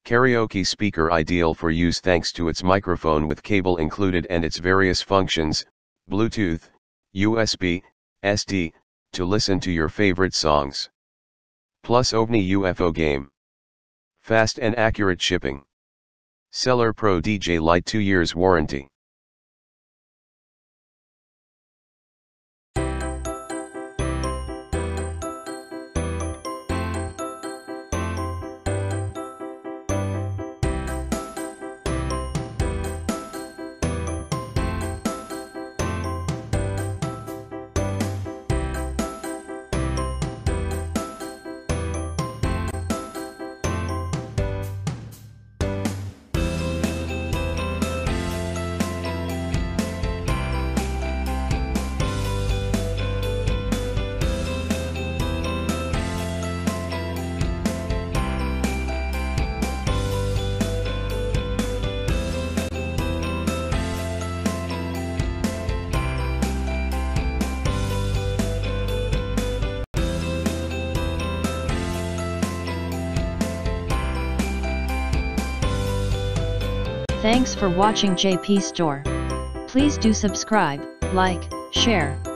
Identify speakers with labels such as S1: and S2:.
S1: Karaoke speaker ideal for use thanks to its microphone with cable included and its various functions, Bluetooth, USB, SD, to listen to your favorite songs. Plus Ovni UFO game. Fast and accurate shipping. Venditore Pro DJ LIGHT 2 years warranty.
S2: Thanks for watching JP Store. Please do subscribe, like, share,